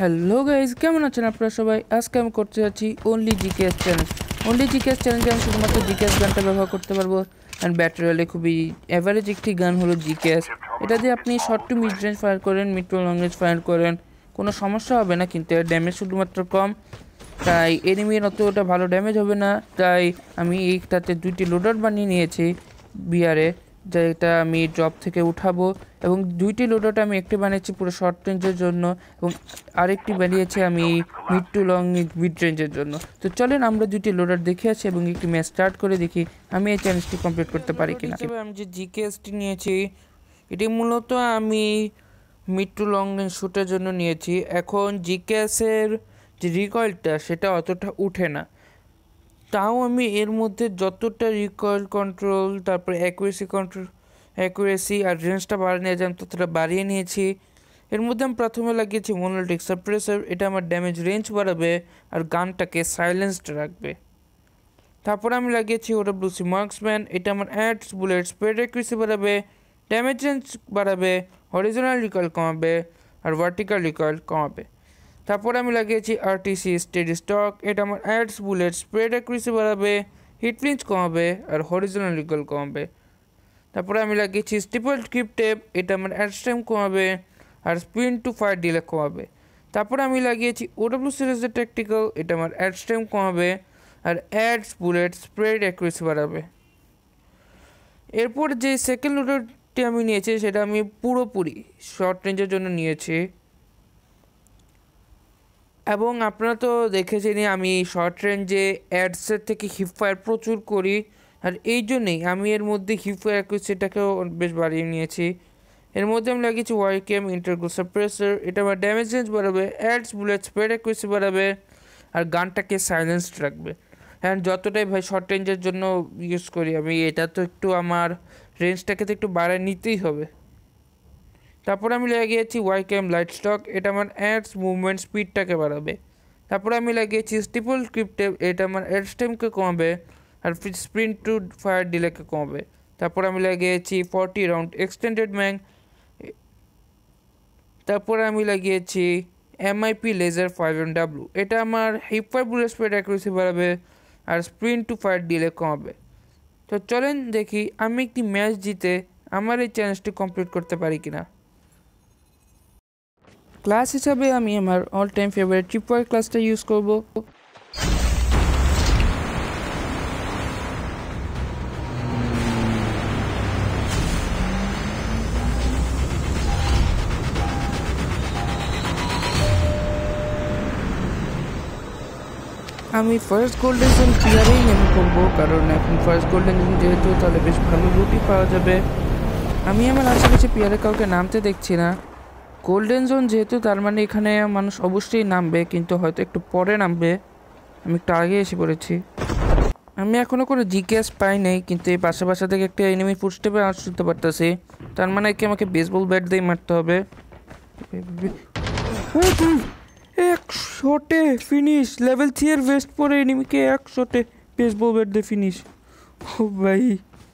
Hello guys, কেমন আছেন আপনারা সবাই? আজকে আমি করতে যাচ্ছি only GKS challenge. Only GKS চ্যালেঞ্জে আমি শুধুমাত্র জিকেএস গানটা ব্যবহার করতে পারবো। অ্যান্ড ব্যাটারি ওয়ালে খুবই অ্যাভারেজ একটি গান হলো জিকেএস। এটা দিয়ে আপনি short to mid range fire করেন, mid to long range fire করেন, কোনো সমস্যা হবে না, কিন্তু এর ড্যামেজ শুধুমাত্র কম। তাই এনিমির অতটা ভালো ড্যামেজ হবে না। তাই আমি এইটাতে 2টি লোডার বানিয়ে নিয়েছি বিয়ারে, যেটা আমি ড্রপ থেকে উঠাবো। এবং 2টি লোডারটা আমি একটি বানিয়েছি পুরো শর্ট রেঞ্জের জন্য, এবং আরেকটি বানিয়েছি আমি মিড টু লং মিড রেঞ্জের জন্য। তো চলেন আমরা 2টি লোডার দেখে আসি এবং একটি ম্যাচ স্টার্ট করে দেখি আমি এই চ্যালেঞ্জটি কমপ্লিট করতে পারি কিনা। আমি যে জিকেএসটি নিয়েছি এটি মূলত আমি মিড টু লং রেঞ্জ শ্যুটের জন্য নিয়েছি। এখন জিকেএসের যে রিকয়েলটা সেটা অতটা উঠে না, তাও আমি এর মধ্যে যতটা রিকয়েল কন্ট্রোল, তারপরে অ্যাকুরেসি আর রেঞ্জটা বাড়িয়ে নিয়ে যান ততটা বাড়িয়ে নিয়েছি। এর মধ্যে আমি প্রথমে লাগিয়েছি মনোলিটিক সাপ্রেসর, এটা আমার ড্যামেজ রেঞ্জ বাড়াবে আর গানটাকে সাইলেন্সড রাখবে। তারপরে আমি লাগিয়েছি ওডব্লিউসি মার্কসম্যান, এটা আমার অ্যাডস বুলেট স্প্রেড অ্যাকুরেসি বাড়াবে, ড্যামেজ রেঞ্জ বাড়াবে, হরিজোনাল রিকয়েল কমাবে আর ভার্টিক্যাল রিকয়েল কমাবে। তারপরে আমি লাগিয়েছি আরটিসি স্টেডি স্টক, এটা আমার অ্যাডস বুলেট স্প্রেড অ্যাকুরেসি বাড়াবে, হিট ফ্লিঞ্চ কমাবে আর হরিজোনাল রিকয়েল কমাবে। তারপরে আমি লাগিয়েছি স্টিপল ক্রিপ টেপ, এটা আমার অ্যাডস টাইম কমাবে আর স্পিন টু ফায়ার ডিলে কমাবে। তারপরে আমি লাগিয়েছি ওডব্লিউ সিরিজের ট্যাকটিক্যাল, এটা আমার অ্যাডস টাইম কমাবে আর অ্যাডস বুলেট স্প্রেড অ্যাকুরেসি বাড়াবে। এরপর যে সেকেন্ড লোডারটি আমি নিয়েছি সেটা আমি পুরোপুরি শর্ট রেঞ্জের জন্য নিয়েছি। এবং আপনারা তো দেখেছেনই আমি শর্ট রেঞ্জে অ্যাডসের থেকে হিপ ফায়ার প্রচুর করি, আর এই জন্যেই আমি এর মধ্যে হিপ ফায়ার অ্যাকুরেসিটাকেও বেশ বাড়িয়ে নিয়েছি। এর মধ্যে আমি লাগিয়েছি ওয়াইকেম ইন্টারগো সাপ্রেসর, এটা আমার ড্যামেজ রেঞ্জ বাড়াবে, অ্যাডস বুলেট স্প্রেড অ্যাকুরেসি বাড়াবে আর গানটাকে সাইলেন্সড রাখবে। হ্যাঁ, যতটাই ভাই শর্ট রেঞ্জের জন্য ইউজ করি আমি, এটা তো একটু আমার রেঞ্জটাকে তো একটু বাড়ায় নিতেই হবে। তারপর আমি লাগিয়েছি ওয়াইকেম লাইট স্টক, এটা আমার অ্যাডস মুভমেন্ট স্পিডটাকে বাড়াবে। তারপরে আমি লাগিয়েছি স্টিপল ক্রিপ্টে, এটা আমার অ্যাডস টাইমকে কমাবে আর স্প্রিন্ট টু ফায়ার ডিলেকে কমাবে। তারপর আমি লাগিয়েছি 40 রাউন্ড এক্সটেন্ডেড ম্যাং, তারপরে আমি লাগিয়েছি MIP লেজার 5MW, এটা আমার hip fire bullet spread accuracy বাড়াবে আর স্প্রিন্ট টু ফায়ার ডিলে কমাবে। তো চলেন দেখি আমি একটি ম্যাচ জিতে আমার এই চ্যালেঞ্জটি কমপ্লিট করতে পারি কিনা। ক্লাস হিসাবে আমি আমার অল টাইম ফেভারিট ট্রিপওয়ার ক্লাসটা ইউজ করব। আমি ফার্স্ট গোল্ডেন জোন পিয়ারেই নেমে পড়বো, কারণ এখন ফার্স্ট গোল্ডেন জোন যেহেতু তাহলে বেশ ভালো লুটই পাওয়া যাবে। আমি আমার আশেপাশে পিয়ারে কাউকে নামতে দেখছি না। গোল্ডেন জোন যেহেতু তার মানে এখানে মানুষ অবশ্যই নামবে, কিন্তু হয়তো একটু পরে নামবে। আমি একটু আগে এসে পড়েছি। আমি এখনও কোনো জিকেএস পাই নাই, কিন্তু এই পাশে থেকে একটা এনিমি ফুটস্টেপে আওয়াজ শুনতে পারতেছি, তার মানে কি আমাকে বেসবল ব্যাট দিয়ে মারতে হবে। এক শটে ফিনিশ, লেভেল 3 এর ভেস্ট পরে এনিমিকে এক শটে বেসবল ব্যাট দিয়ে ফিনিশ। ও ভাই,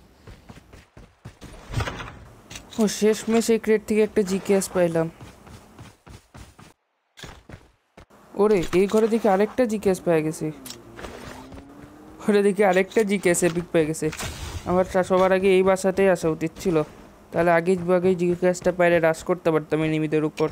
ও শেষমেশ এই ক্রেট থেকে একটা জিকেএস পাইলাম। ওরে, এই ঘরে দেখি আরেকটা জিকেএস পেয়ে গেছি। আরেকটা জিকেএস এপিক পেয়ে গেছে। আমার সবার আগে এই বাসাতেই আসা উচিত ছিল, তাহলে আগেই জিকেএসটা পাইলে রাশ করতে পারতাম এনিমিদের উপর।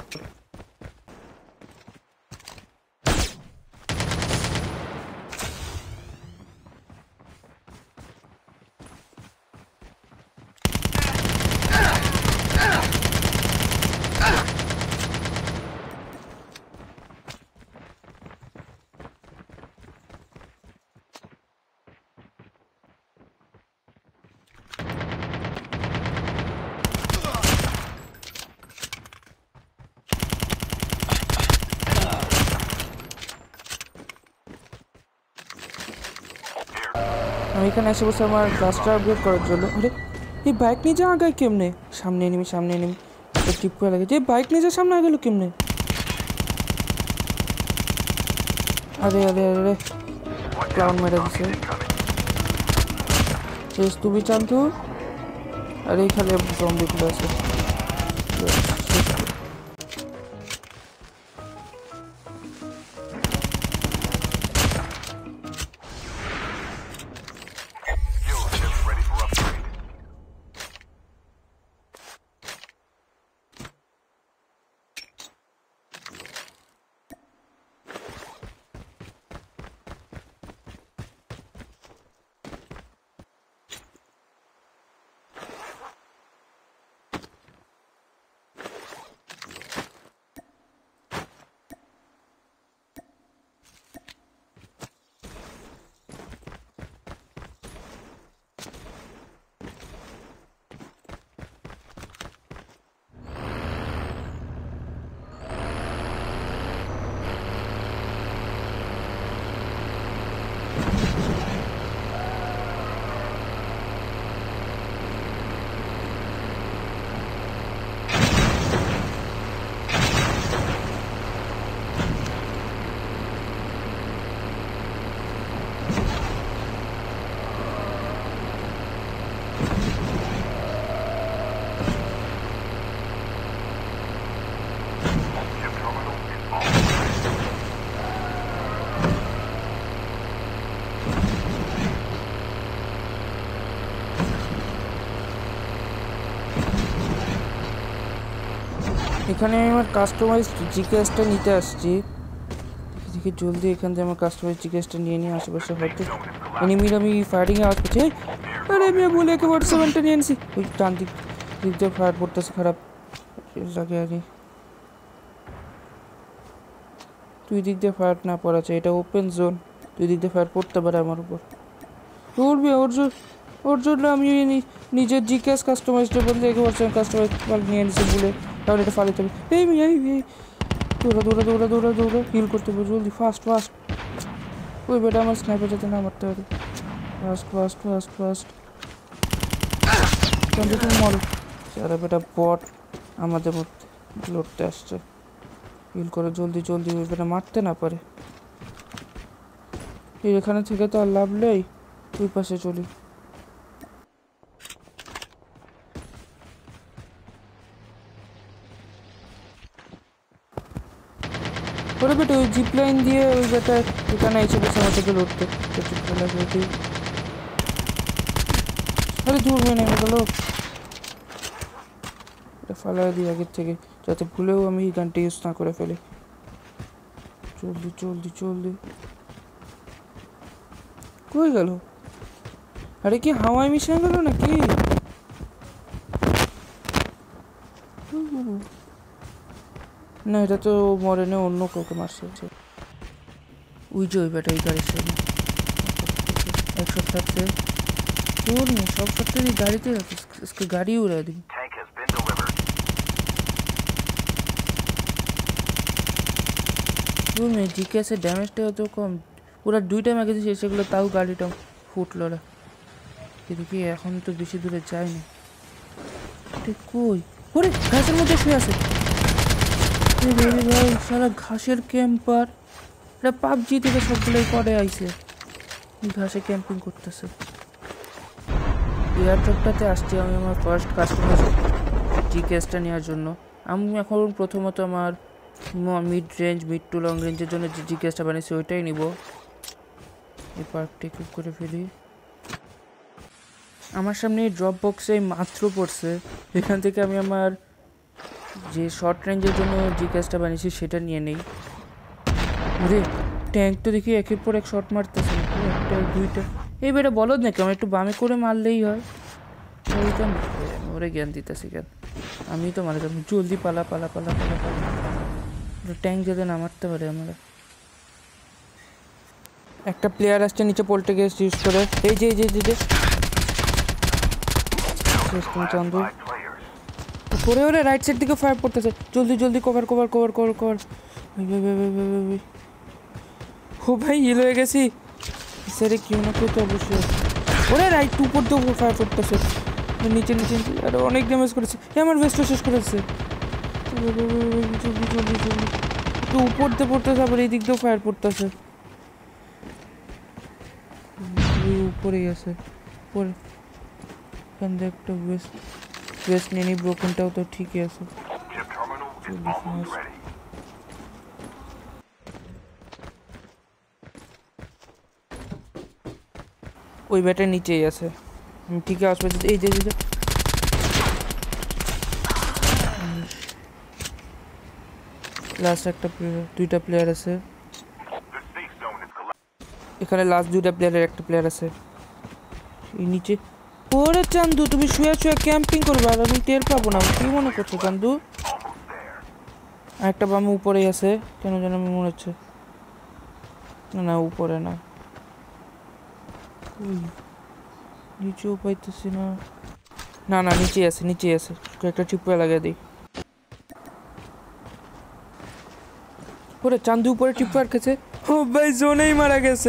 আমি এখানে এসে বসে আমার ক্লাসটা আপগ্রেড করার জন্য। আরে এই বাইক নিয়ে যা আগায় কেমনে? সামনে এনিমি টিপ করে লাগে যে বাইক নিয়ে যা সামনে আগে কেমনে? আরে আরে আরে ক্লাউন মেরে দিছে। শেষ তুমি চান্তু। আর এইখানে জম্বিগুলো আছে। এখানে আমি আমার কাস্টমাইজ জিকেএসটা নিতে আসছি। দেখি জলদি এখান থেকে আমার কাস্টমাইজ জিকেএসটা নিয়ে আশেপাশে হয়তো এনিমির আমি ফায়ারিংয়ে আওয়াজ পাচ্ছি। আরে আমি বলে একে 47টা নিয়ে আনছি। ওই ডান দিক দিয়ে ফায়ার পড়তেছে খারাপ লাগে আগে। দুই দিক দিয়ে ফায়ার না পড়া চাই, এটা ওপেন জোন, দুই দিক দিয়ে ফায়ার পড়তে পারে আমার উপর। উঠবে ওর জন্য আমি নিজের জিকেএস কাস্টমাইজটা বলতে একে 47 কাস্টমাইজ নিয়ে নিছি বলে, তাহলে এটা ফালিতে হবে। এই দৌড়া হিল করতে হবে জলদি, ফাস্ট। ওই বেটা আমার স্নাইপার যাতে না মারতে পারে। ফাস্ট তুমি মরো। সারা বেটা বট আমাদের মধ্যে লড়তে আসছে। হিল করে জলদি ওই বেটা মারতে না পারে। এখানে থেকে তো আর লাভ নেই, ওই পাশে চলি। ওরে বেটা ওই জিপ লাইন দিয়ে ওই বেটা এখানে এসে গেছে আমার থেকে লড়তে। আরে দূর হয়ে নেমে গেল। এটা ফালাই দিই আগের থেকে, যাতে ভুলেও আমি এই গানটা ইউজ না করে ফেলি। জলদি কই গেল? আরে কি হাওয়ায় মিশে গেল নাকি? না এটা তো মরেনে, অন্য কাউকে মারছে। ওই যে ওই বেটা ওই গাড়ির সামনে 100 থাকছে। তোর নেই সব সপ্তাহে গাড়িতে রাখিস, গাড়ি উড়াই দিবি। তোর নেই জিকেএসের ড্যামেজটা তো কম, পুরা 2টা ম্যাগেজিন শেষ সেগুলো, তাও গাড়িটা ফুটলো না। এদিকে এখন তো বেশি দূরে যায়নি। ঠিক কই? ওরে ঘাসের মধ্যে শুয়ে আছে ভাই, সারা ঘাসের ক্যাম্পার। এটা পাবজি থেকে সবগুলোই পরে আইছে, ঘাসে ক্যাম্পিং করতেছে। এয়ারড্রপটাতে আসছি আমি আমার ফার্স্ট কাস্টমার জিকেএসটা নেওয়ার জন্য। আমি এখন প্রথমত আমার মিড টু লং রেঞ্জের জন্য যে জিকেএসটা বানিয়েছি ওইটাই নিব। এই পার্কটা একুইপ করে ফেলি। আমার সামনে ড্রপ বক্সে মাত্র পড়ছে, এখান থেকে আমি আমার যে শর্ট রেঞ্জের জন্য জিকেএসটা বানিয়েছি সেটা নিয়ে নেই। আরে ট্যাঙ্ক তো দেখি একের পর এক শট মারতেছে, একটা 2টা। এই বেটা বলদ নাকি, আমার একটু বামে করে মারলেই হয়। ওরে জ্ঞান দিতেছি কেন, আমি তো মারা যাবো। জলদি পালা ট্যাঙ্ক যাতে না মারতে পারে আমরা। একটা প্লেয়ার আসছে নিচে পোল্টে গ্যাস ইউজ করে। এই যে চান্দু পরে ওরে রাইট সাইড দিকে ফায়ার করতেছে। জলদি কভার। ও ভাই হিল হয়ে গেছি। স্যারে কেউ না কেউ তো অবশ্যই ওরে রাইট উপর দিয়ে ফায়ার করতেছে, নিচে আরে অনেক ড্যামেজ করেছে। আমার ভেস্টও শেষ করেছে। জলদি একটু উপর দিয়ে পড়তেছে, আবার এই দিক দিয়েও ফায়ার করতেছে। উপরে গেছে পরে এখান থেকে একটা ওয়েস্ট নিয়ে নিই। ব্রোকেনটাও তো ঠিকই আছে। ওই ব্যাটার নিচেই আছে, ঠিক আছে। এই যে লাস্ট একটা 2টা প্লেয়ার আছে এখানে, লাস্ট 2টা প্লেয়ারের একটা প্লেয়ার আছে এই নিচে। ওরে চান্দু তুমি শুয়ে ক্যাম্পিং করবে আর আমি টের পাবো না, কি মনে করছো চান্দু? একটা বামে উপরেই আছে, কেন যেন আমি মনে হচ্ছে। না উপরে না, নিচেও পাইতেছি না। নিচে আছে একটা টিপে লাগিয়ে দিই। ওরে চান্দু উপরে টিপে আটকেছে। ও ভাই জোনেই মারা গেছে।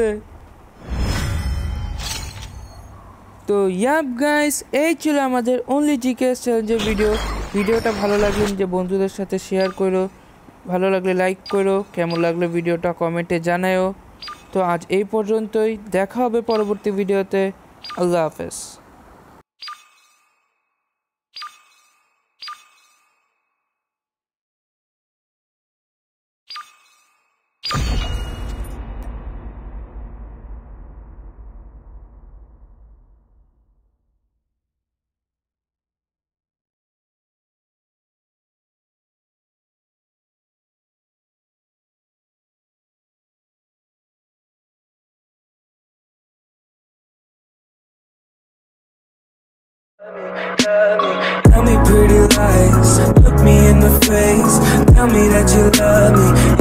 তো গাইস এই ছিল আমাদের অনলি জিকেএস চ্যালেঞ্জের ভিডিওটা ভালো লাগলে নিজের বন্ধুদের সাথে শেয়ার করো, ভালো লাগলে লাইক করো, কেমন লাগলো ভিডিওটা কমেন্টে জানাও। তো আজ এই পর্যন্তই, দেখা হবে পরবর্তী ভিডিওতে। আল্লাহ হাফেজ। Tell me pretty lies, look me in the face. Tell me that you love me,